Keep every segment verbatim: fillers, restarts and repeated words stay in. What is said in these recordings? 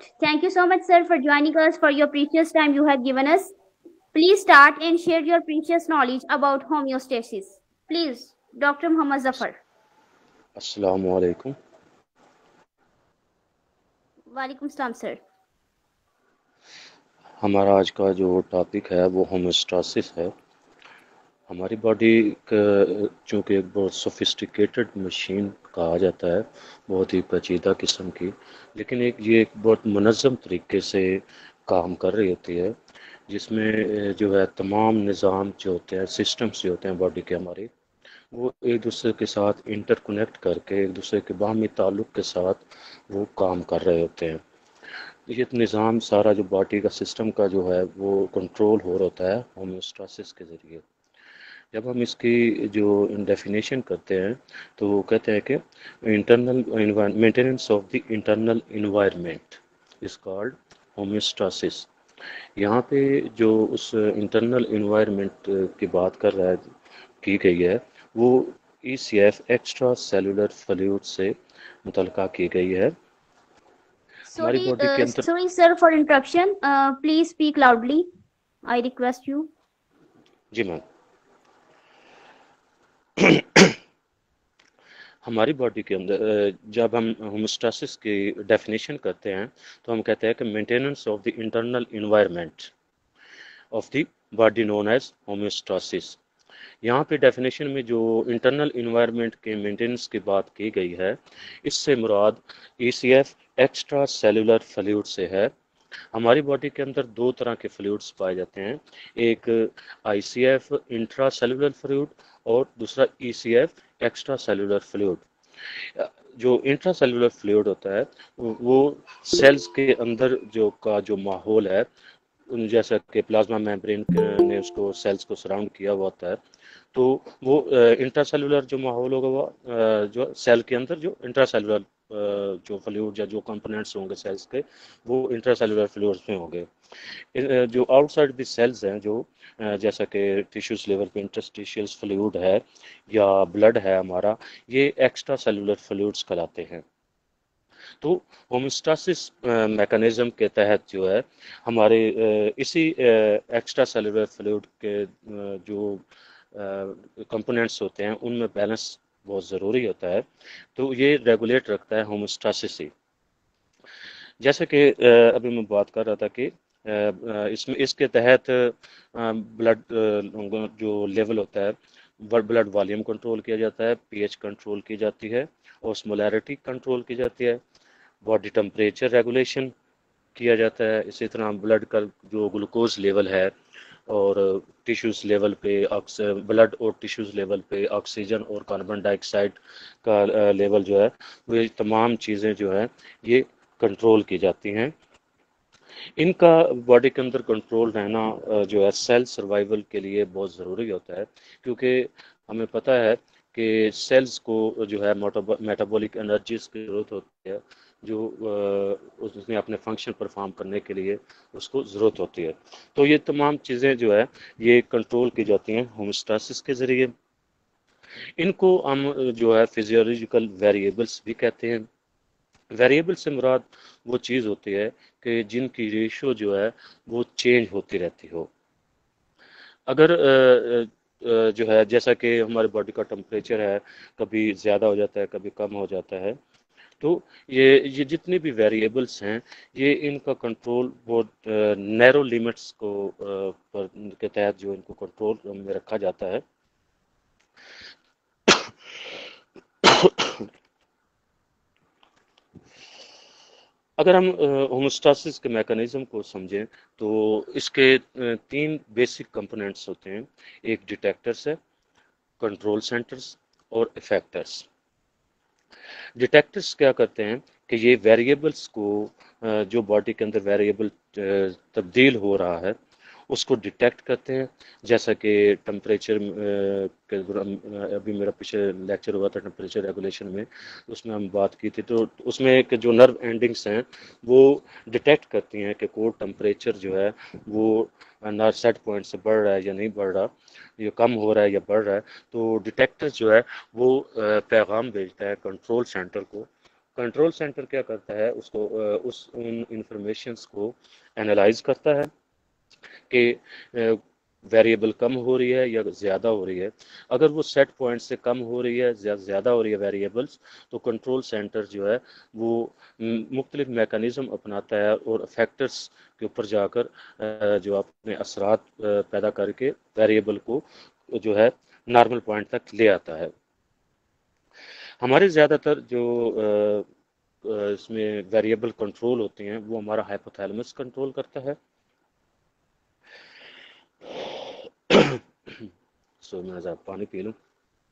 Perfect. Thank you so much, sir, for joining us, for your precious time you have given us. Please start and share your precious knowledge about homeostasis. Please, Doctor Muhammad Zafar. السلام علیکم. Walaikum salam, sir. ہمارا آج کا جو topic ہے وہ homeostasis ہے. ہماری باڈی چونکہ ایک بہت سوفسٹیکیٹڈ مشین کہا جاتا ہے، بہت ہی پیچیدہ قسم کی، لیکن ایک یہ ایک بہت منظم طریقے سے کام کر رہی ہوتی ہے، جس میں جو ہے تمام نظام جو ہوتے ہیں، سسٹمز جو ہوتے ہیں باڈی کے ہماری، وہ ایک دوسرے کے ساتھ انٹر کنیکٹ کر کے ایک دوسرے کے باہمی تعلق کے ساتھ وہ کام کر رہے ہوتے ہیں. یہ نظام سارا جو باڈی کا سسٹم کا جو ہے وہ کنٹرول ہو رہا ہوتا ہے ہومیوسٹاسس کے ذریعے. جب ہم اس کی جو ڈیفینیشن کرتے ہیں تو وہ کہتے ہیں کہ internal maintenance of the internal environment is called homeostasis. یہاں پہ جو اس انٹرنل انوائرمنٹ کی بات کر رہا ہے کی گئی ہے وہ E C F extra cellular fluid سے متعلقہ کی گئی ہے. ہماری Sorry, باڈی کے uh, اندر sorry, sir, for interruption. Uh, please speak loudly. I request you. جی میم. ہماری باڈی کے اندر جب ہم ہوموسٹاسس کی ڈیفینیشن کرتے ہیں تو ہم کہتے ہیں کہ maintenance of the internal environment of the body known as homeostasis. یہاں پہ ڈیفینیشن میں جو انٹرنل انوائرمنٹ کے مینٹیننس کی بات کی گئی ہے، اس سے مراد E C F extra cellular fluid سے ہے. ہماری باڈی کے اندر دو طرح کے فلوئڈس پائے جاتے ہیں، ایک I C F intra cellular fluid اور دوسرا E C F extra cellular fluid. جو انٹرا سیلولر فلوئڈ ہوتا ہے وہ سیلز کے اندر جو کا جو ماحول ہے، جیسا کہ پلازما میمبرین نے اس کو سیلز کو سراؤنڈ کیا ہوا ہوتا ہے، تو وہ انٹرا سیلولر جو ماحول ہوگا وہ جو سیل کے اندر جو انٹرا سیلولر جو فلوئڈ یا جو کمپوننٹس ہوں گے سیلز کے وہ انٹرا سیلولر فلوئڈس میں ہوں گے. جو آؤٹ سائڈ دی سیلز ہیں، جو جیسا کہ ٹیشوز لیول پہ انٹرسٹیشیل فلوئڈ ہے یا بلڈ ہے ہمارا، یہ ایکسٹرا سیلولر فلوئڈس کہلاتے ہیں. تو ہومیوسٹاسس میکانزم کے تحت جو ہے ہمارے اسی ایکسٹرا سیلولر فلوئڈ کے جو کمپوننٹس ہوتے ہیں ان میں بیلنس بہت ضروری ہوتا ہے، تو یہ ریگولیٹ رکھتا ہے ہومیوسٹاسس ہی. جیسے کہ ابھی میں بات کر رہا تھا کہ اس میں اس کے تحت بلڈ جو لیول ہوتا ہے، بلڈ والیوم کنٹرول کیا جاتا ہے، پی ایچ کنٹرول کی جاتی ہے، اوسمولیرٹی کنٹرول کی جاتی ہے، باڈی ٹمپریچر ریگولیشن کیا جاتا ہے. اسی طرح بلڈ کا جو گلوکوز لیول ہے اور ٹیشوز لیول پہ بلڈ اور ٹیشوز لیول پہ آکسیجن اور کاربن ڈائی آکسائڈ کا لیول جو ہے وہ تمام چیزیں جو ہیں یہ کنٹرول کی جاتی ہیں. ان کا باڈی کے اندر کنٹرول رہنا جو ہے سیل سروائیول کے لیے بہت ضروری ہوتا ہے، کیونکہ ہمیں پتہ ہے کہ سیلز کو جو ہے میٹابولک انرجیز کی ضرورت ہوتی ہے، جو اس نے اپنے فنکشن پرفارم کرنے کے لیے اس کو ضرورت ہوتی ہے. تو یہ تمام چیزیں جو ہے یہ کنٹرول کی جاتی ہیں ہومیوسٹاسس کے ذریعے. ان کو ہم جو ہے فزیولوجیکل ویریبلس بھی کہتے ہیں. ویریبل سے مراد وہ چیز ہوتی ہے کہ جن کی ریشو جو ہے وہ چینج ہوتی رہتی ہو. اگر جو ہے جیسا کہ ہمارے باڈی کا ٹمپریچر ہے، کبھی زیادہ ہو جاتا ہے کبھی کم ہو جاتا ہے، تو یہ یہ جتنی بھی ویریبلس ہیں یہ ان کا کنٹرول بہت نیرو لیمٹس کو پر کے تحت جو ان کو کنٹرول میں رکھا جاتا ہے. اگر ہم ہوموسٹاسس کے میکانزم کو سمجھیں تو اس کے تین بیسک کمپوننٹس ہوتے ہیں، ایک ڈیٹیکٹرز ہے، کنٹرول سینٹرز اور افیکٹرز. ڈیٹیکٹرز کیا کرتے ہیں کہ یہ ویریبلس کو جو باڈی کے اندر ویریبل تبدیل ہو رہا ہے اس کو ڈیٹیکٹ کرتے ہیں. جیسا کہ ٹمپریچر ابھی میرا پیچھے لیکچر ہوا تھا ٹمپریچر ریگولیشن میں، اس میں ہم بات کی تھی، تو اس میں ایک جو نرو اینڈنگس ہیں وہ ڈیٹیکٹ کرتی ہیں کہ کوڈ ٹمپریچر جو ہے وہ سیٹ پوائنٹ سے بڑھ رہا ہے یا نہیں بڑھ رہا، یہ کم ہو رہا ہے یا بڑھ رہا ہے. تو ڈیٹیکٹر جو ہے وہ پیغام بھیجتا ہے کنٹرول سینٹر کو. کنٹرول سینٹر کیا کرتا ہے، اس کو اس ان انفارمیشنس کو اینالائز کرتا ہے کہ ویریبل کم ہو رہی ہے یا زیادہ ہو رہی ہے. اگر وہ سیٹ پوائنٹ سے کم ہو رہی ہے، زیادہ ہو رہی ہے ویریبلس، تو کنٹرول سینٹر جو ہے وہ مختلف میکانزم اپناتا ہے اور فیکٹرز کے اوپر جا کر جو اپنے اثرات پیدا کر کے ویریبل کو جو ہے نارمل پوائنٹ تک لے آتا ہے. ہمارے زیادہ تر جو اس میں ویریبل کنٹرول ہوتے ہیں وہ ہمارا ہائپوتھیلمس کنٹرول کرتا ہے. سو میں ذرا پانی پی لوں.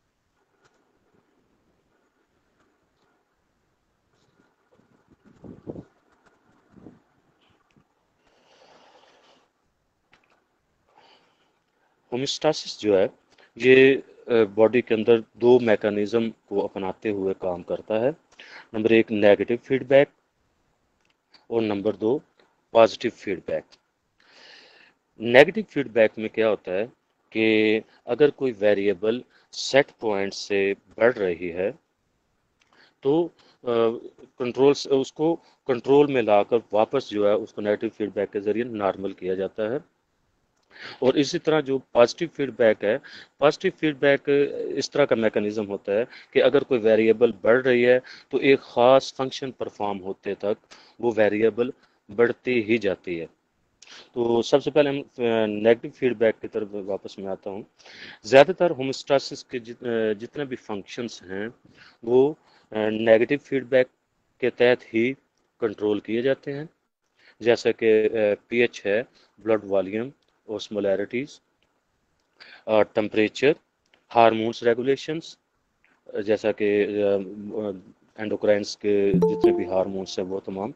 ہومیوسٹاسس جو ہے یہ باڈی کے اندر دو میکانزم کو اپناتے ہوئے کام کرتا ہے. نمبر ایک نیگیٹو فیڈ بیک اور نمبر دو positive feedback. Negative feedback میں کیا ہوتا ہے کہ اگر کوئی ویریبل سیٹ پوائنٹ سے بڑھ رہی ہے تو کنٹرول اس کو کنٹرول میں لا کر واپس جو ہے اس کو نیگیٹو فیڈ بیک کے ذریعے نارمل کیا جاتا ہے. اور اسی طرح جو پازیٹیو فیڈ بیک ہے، پازیٹیو فیڈ بیک اس طرح کا میکانزم ہوتا ہے کہ اگر کوئی ویریبل بڑھ رہی ہے تو ایک خاص فنکشن پرفارم ہوتے تک وہ ویریبل بڑھتی ہی جاتی ہے. تو سب سے پہلے ہم نیگیٹو فیڈ بیک کی طرف واپس میں آتا ہوں. زیادہ تر ہوموسٹاسس کے جتنے بھی فنکشنز ہیں وہ نیگیٹو فیڈ بیک کے تحت ہی کنٹرول کیے جاتے ہیں، جیسا کہ پی ایچ ہے، blood volume, osmolarities, temperature, hormones regulations جیسا کہ اینڈوکرائنس کے جتنے بھی ہارمونس ہیں وہ تمام،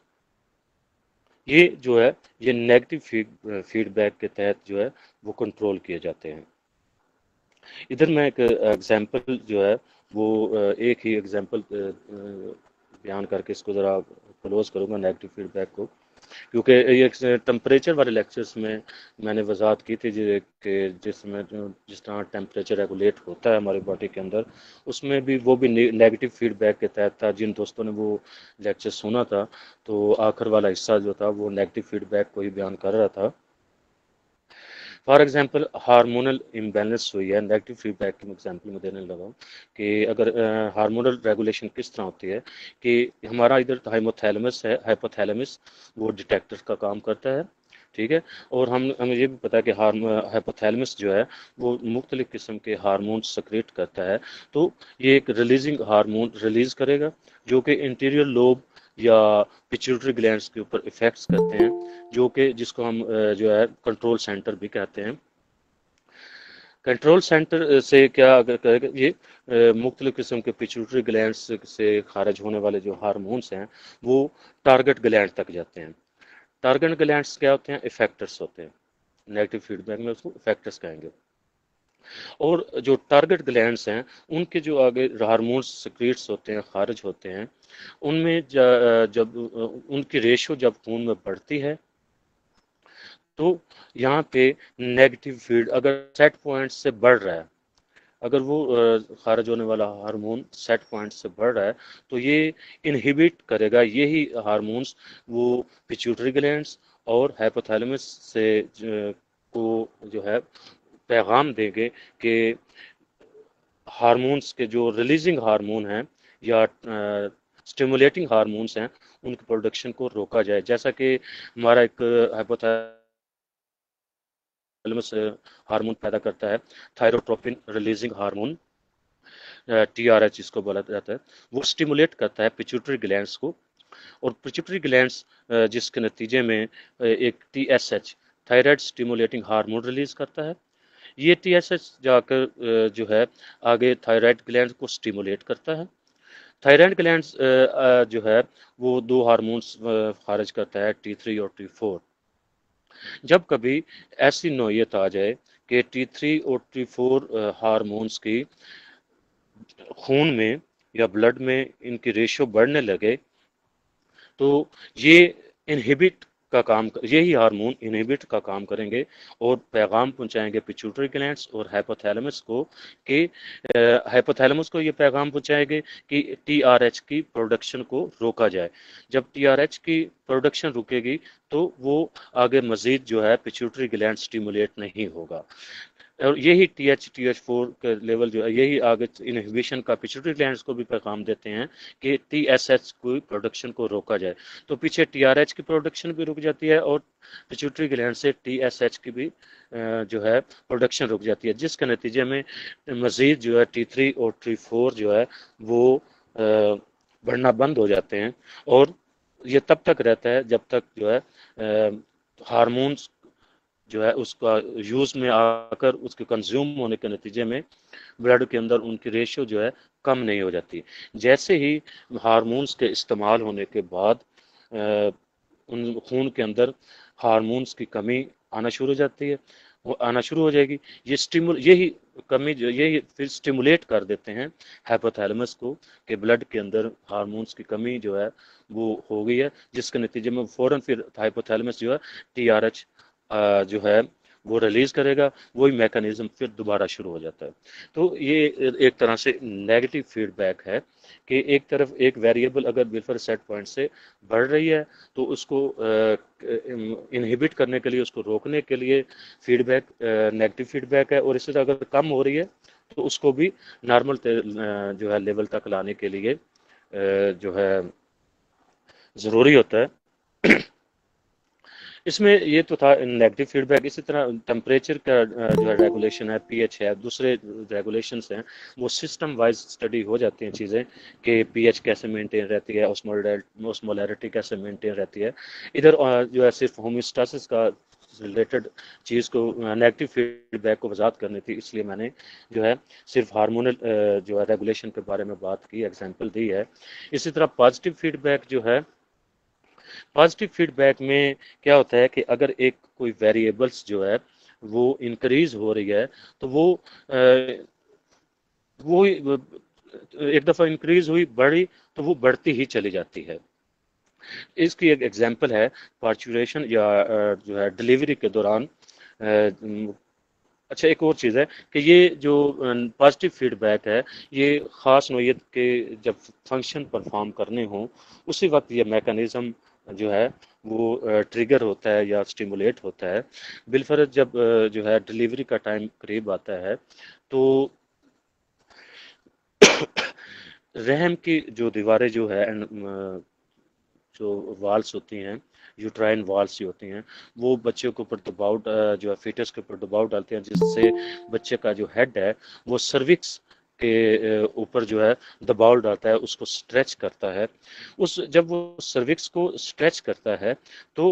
یہ جو ہے یہ نیگیٹو فیڈ بیک کے تحت جو ہے وہ کنٹرول کیے جاتے ہیں. ادھر میں ایک ایگزامپل جو ہے وہ ایک ہی ایگزامپل بیان کر کے اس کو ذرا کلوز کروں گا نیگیٹو فیڈ بیک کو، کیونکہ یہ ٹمپریچر والے لیکچرز میں میں نے وضاحت کی تھی کہ جس میں جس طرح ٹیمپریچر ریگولیٹ ہوتا ہے ہماری باڈی کے اندر، اس میں بھی وہ بھی نیگیٹو فیڈ بیک کے تحت تھا. جن دوستوں نے وہ لیکچر سنا تھا تو آخر والا حصہ جو تھا وہ نیگیٹو فیڈ بیک کو ہی بیان کر رہا تھا. فار ایگزامپل ہارمونل امبیلنس ہوئی ہے، نیگیٹو فیڈ بیک کی ایگزامپل میں دینے لگا ہوں کہ اگر ہارمونل ریگولیشن کس طرح ہوتی ہے کہ ہمارا ادھر ہائپوتھیلمس ہے، ہائپوتھیلمس وہ ڈیٹیکٹر کا کام کرتا ہے، ٹھیک ہے. اور ہم ہمیں یہ بھی پتا ہے کہ ہائپوتھیلمس جو ہے وہ مختلف قسم کے ہارمون سکریٹ کرتا ہے. تو یہ ایک ریلیزنگ ہارمون ریلیز کرے گا جو کہ انٹیریور لوب یا پیچوٹری گلینڈز کے اوپر افیکٹس کرتے ہیں، جو کہ جس کو ہم جو ہے کنٹرول سینٹر بھی کہتے ہیں. کنٹرول سینٹر سے کیا اگر کرے گا، یہ مختلف قسم کے پیچوٹری گلینڈز سے خارج ہونے والے جو ہارمونس ہیں وہ ٹارگٹ گلینڈ تک جاتے ہیں. ٹارگٹ گلینڈز کیا ہوتے ہیں؟ افیکٹرز ہوتے ہیں. نیگیٹو فیڈ بیک میں اس کو افیکٹرز کہیں گے. اور جو ٹارگٹ گلینڈز ہیں ان کے جو آگے ہارمونس سکریٹس ہوتے ہیں، خارج ہوتے ہیں، ان میں جب ان کی ریشو جب خون میں بڑھتی ہے تو یہاں پہ نیگیٹو فیڈ اگر سیٹ پوائنٹ سے بڑھ رہا ہے، اگر وہ خارج ہونے والا ہارمون سیٹ پوائنٹ سے بڑھ رہا ہے تو یہ انہیبٹ کرے گا یہی ہارمونس وہ پیچوٹری گلینڈز اور ہائپوتھیلمس سے کو جو ہے پیغام دیں گے کہ ہارمونس کے جو ریلیزنگ ہارمون ہیں یا اسٹیمولیٹنگ ہارمونس ہیں ان کی پروڈکشن کو روکا جائے. جیسا کہ ہمارا ایک ہائپوتھیلمس ہارمون پیدا کرتا ہے thyrotropin releasing hormone, T R H جس کو بولا جاتا ہے، وہ اسٹیمولیٹ کرتا ہے پیچوٹری گلینڈز کو، اور پیچوٹری گلینڈز جس کے نتیجے میں ایک T S H thyroid stimulating hormone release کرتا ہے. یہ ٹی ایس ایچ جا کر جو ہے آگے تھائرائڈ گلینڈ کو اسٹیمولیٹ کرتا ہے. تھائرائڈ گلینڈز جو ہے وہ دو ہارمونس خارج کرتا ہے، ٹی تھری اور ٹی فور. جب کبھی ایسی نوعیت آ جائے کہ ٹی تھری اور ٹی فور ہارمونس کی خون میں یا بلڈ میں ان کی ریشو بڑھنے لگے تو یہ انہیبٹ کا کام یہی ہارمون انہیبٹ کا کام کریں گے اور پیغام پہنچائیں گے پیچوٹری گلینڈز اور ہائپوتھیلمس کو کہ ہائپوتھیلمس کو یہ پیغام پہنچائیں گے کہ ٹی آر ایچ کی پروڈکشن کو روکا جائے. جب ٹی آر ایچ کی پروڈکشن رکے گی تو وہ آگے مزید جو ہے پیچوٹری گلینڈ سٹیمولیٹ نہیں ہوگا. اور یہی T H T H four کا لیول جو ہے یہی آگے انہیبیشن کا پیچوٹری گلینڈز کو بھی پیغام دیتے ہیں کہ ٹی ایس ایچ کی پروڈکشن کو روکا جائے. تو پیچھے ٹی آر ایچ کی پروڈکشن بھی رک جاتی ہے اور پیچوٹری گلینڈ سے ٹی ایس ایچ کی بھی جو ہے پروڈکشن رک جاتی ہے، جس کے نتیجے میں مزید جو ہے ٹی تھری اور ٹی فور جو ہے وہ بڑھنا بند ہو جاتے ہیں. اور یہ تب تک رہتا ہے جب تک جو ہے ہارمونز جو ہے اس کا یوز میں آ کر اس کے کنزیوم ہونے کے نتیجے میں بلڈ کے اندر ان کی ریشو جو ہے کم نہیں ہو جاتی. جیسے ہی ہارمونز کے استعمال ہونے کے بعد ان خون کے اندر ہارمونز کی کمی آنا شروع ہو جاتی ہے، وہ آنا شروع ہو جائے گی. یہ سٹیمول یہی کمی جو یہی پھر سٹیمولیٹ کر دیتے ہیں ہائپوتھیلمس کو کہ بلڈ کے اندر ہارمونز کی کمی جو ہے وہ ہو گئی ہے، جس کے نتیجے میں فوراً پھر ہائپوتھیلمس جو ہے ٹی آر ایچ جو ہے وہ ریلیز کرے گا. وہی میکانزم پھر دوبارہ شروع ہو جاتا ہے. تو یہ ایک طرح سے نیگیٹو فیڈ بیک ہے کہ ایک طرف ایک ویریبل اگر بفر سیٹ پوائنٹ سے بڑھ رہی ہے تو اس کو انہیبٹ کرنے کے لیے، اس کو روکنے کے لیے feedback negative feedback ہے، اور اس سے اگر کم ہو رہی ہے تو اس کو بھی نارمل جو ہے لیول تک لانے کے لیے جو ہے ضروری ہوتا ہے. اس میں یہ تو تھا نیگیٹو فیڈ بیک. اسی طرح ٹمپریچر کا جو ہے ریگولیشن ہے، پی ایچ ہے، دوسرے ریگولیشنس ہیں، وہ سسٹم وائز اسٹڈی ہو جاتی ہیں چیزیں کہ پی ایچ کیسے مینٹین رہتی ہے، اوسمولیرٹی کیسے مینٹین رہتی ہے. ادھر جو ہے صرف ہومیوسٹاسس کا ریلیٹڈ چیز کو نیگیٹو فیڈ بیک کو وضاحت کرنی تھی، اس لیے میں نے جو ہے صرف ہارمونل جو ہے ریگولیشن کے بارے میں بات کی، ایگزامپل دی ہے. اسی طرح پازیٹیو فیڈ بیک جو ہے، پازیٹیو فیڈ بیک میں کیا ہوتا ہے کہ اگر ایک کوئی ویریبلس جو ہے وہ انکریز ہو رہی ہے تو وہ وہ ایک دفعہ انکریز ہوئی بڑھی تو وہ بڑھتی ہی چلی جاتی ہے. اس کی ایک ایگزامپل ہے پارچوریشن یا جو ہے ڈلیوری کے دوران. اچھا ایک اور چیز ہے کہ یہ جو پازیٹیو فیڈ بیک ہے یہ خاص نوعیت کے جب فنکشن پرفارم کرنے ہوں اسی وقت یہ میکانزم جو ہے وہ ٹریگر ہوتا ہے یا سٹیمولیٹ ہوتا ہے. بالفرض جب جو ہے ڈلیوری کا ٹائم قریب آتا ہے تو رحم کی جو دیواریں جو ہے جو والس ہوتی ہیں، یوٹرائن والس جو ہوتی ہیں، وہ بچے کے اوپر دباؤ جو ہے فیٹس کے اوپر دباؤ ڈالتے ہیں، جس سے بچے کا جو ہیڈ ہے وہ سروکس کے اوپر جو ہے دباؤ ڈالتا ہے، اس کو سٹریچ کرتا ہے. اس جب وہ سروکس کو سٹریچ کرتا ہے تو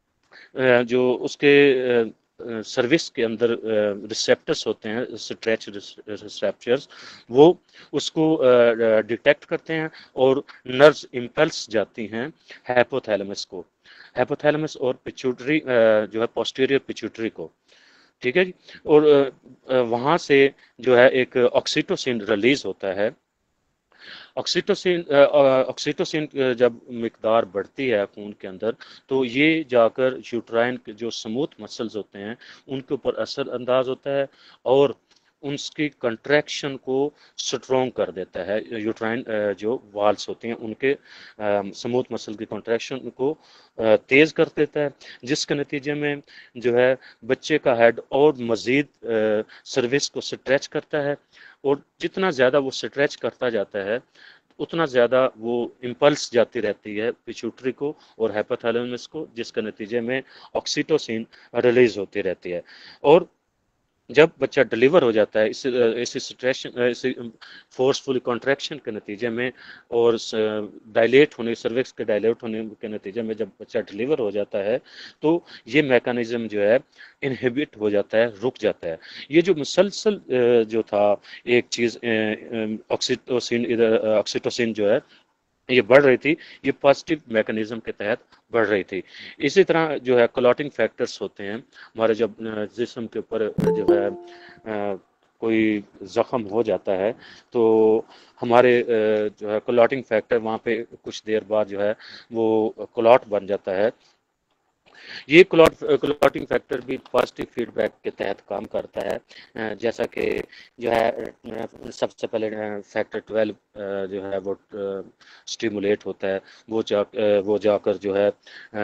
جو اس کے سروکس کے اندر ریسیپٹرس ہوتے ہیں، سٹریچ ریسیپٹرس، وہ اس کو ڈیٹیکٹ کرتے ہیں اور نرز امپلس جاتی ہیں ہائپوتھیلمس کو، ہائپوتھیلمس اور پیچوٹری جو ہے پوسٹیریئر پیچوٹری کو. ٹھیک ہے جی. اور وہاں سے جو ہے ایک آکسیٹوسن ریلیز ہوتا ہے. آکسیٹوسن آکسیٹوسن جب مقدار بڑھتی ہے خون کے اندر تو یہ جا کر یوٹرائن کے جو سموتھ مسلز ہوتے ہیں ان کے اوپر اثر انداز ہوتا ہے اور ان کی کنٹریکشن کو سٹرونگ کر دیتا ہے. یوٹرائن جو والس ہوتے ہیں ان کے سموتھ مسل کی کنٹریکشن کو تیز کر دیتا ہے، جس کے نتیجے میں جو ہے بچے کا ہیڈ اور مزید سروس کو سٹریچ کرتا ہے، اور جتنا زیادہ وہ سٹریچ کرتا جاتا ہے اتنا زیادہ وہ امپلس جاتی رہتی ہے پیچوٹری کو اور ہائپوتھیلمس کو، جس کے نتیجے میں آکسیٹوسن ریلیز ہوتی رہتی ہے. اور جب بچہ ڈلیور ہو جاتا ہے اسی سٹریشن اسی فورسفل کنٹریکشن کے نتیجے میں اور ڈائلیٹ ہونے سروکس کے ڈائلیٹ ہونے کے نتیجے میں جب بچہ ڈلیور ہو جاتا ہے تو یہ میکانزم جو ہے انہیبٹ ہو جاتا ہے، رک جاتا ہے. یہ جو مسلسل جو تھا ایک چیز آکسیٹوسن ادھر آکسیٹوسن جو ہے یہ بڑھ رہی تھی، یہ پازیٹیو میکانزم کے تحت بڑھ رہی تھی. اسی طرح جو ہے کلاٹنگ فیکٹرز ہوتے ہیں ہمارے جب جسم کے اوپر جو ہے کوئی زخم ہو جاتا ہے تو ہمارے جو ہے کلاٹنگ فیکٹر وہاں پہ کچھ دیر بعد جو ہے وہ کلاٹ بن جاتا ہے یہ کلوٹنگ فیکٹر بھی پازیٹیو فیڈ بیک کے تحت کام کرتا ہے، جیسا کہ جو ہے سب سے پہلے فیکٹر ٹویلو جو ہے وہ سٹیمولیٹ ہوتا ہے، وہ جا وہ جا کر جو ہے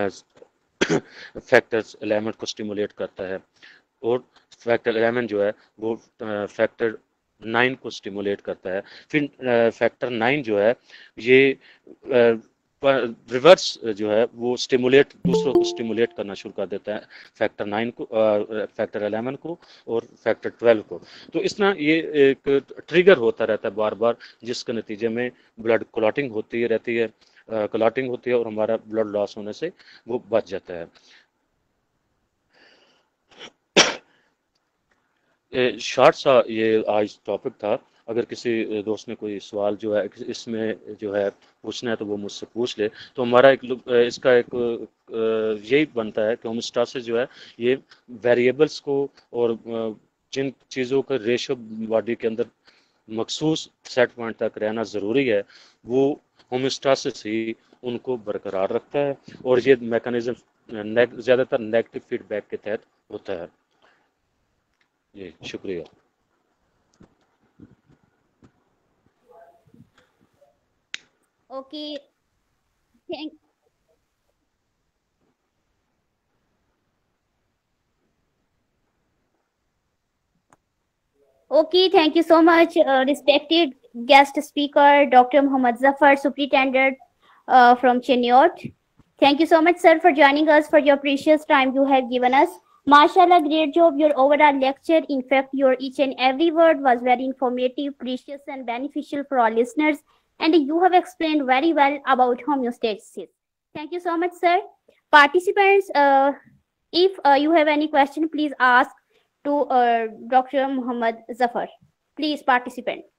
فیکٹر الیون کو سٹیمولیٹ کرتا ہے، اور فیکٹر الیون جو ہے وہ فیکٹر نائن کو سٹیمولیٹ کرتا ہے. پھر فیکٹر نائن جو ہے یہ ریورس جو ہے وہ سٹیمولیٹ دوسروں کو سٹیمولیٹ کرنا شروع کر دیتا ہے، فیکٹر نائن کو، فیکٹر الیون کو اور فیکٹر ٹویلو کو. تو اس طرح یہ ایک ٹریگر ہوتا رہتا ہے بار بار، جس کے نتیجے میں بلڈ کلاٹنگ ہوتی رہتی ہے کلاٹنگ ہوتی ہے اور ہمارا بلڈ لاس ہونے سے وہ بچ جاتا ہے. شارٹ سا یہ آج ٹاپک تھا. اگر کسی دوست نے کوئی سوال جو ہے اس میں جو ہے پوچھنا ہے تو وہ مجھ سے پوچھ لے. تو ہمارا ایک اس کا ایک یہی بنتا ہے کہ ہومیوسٹاسس جو ہے یہ ویریبلس کو اور جن چیزوں کا ریشو باڈی کے اندر مخصوص سیٹ پوائنٹ تک رہنا ضروری ہے، وہ ہومیوسٹاسس ہی ان کو برقرار رکھتا ہے، اور یہ میکانزم زیادہ تر نیگیٹو فیڈ بیک کے تحت ہوتا ہے. جی شکریہ. Okay. Thank Okay, thank you so much, uh, respected guest speaker, Doctor Muhammad Zafar, Superintendent uh, from Chennai. Thank you so much, sir, for joining us, for your precious time you have given us. Mashallah, great job, your overall lecture. In fact, your each and every word was very informative, precious, and beneficial for our listeners. And you have explained very well about homeostasis. Thank you so much, sir. Participants, uh, if uh, you have any question, please ask to uh, Doctor Muhammad Zafar. Please participate.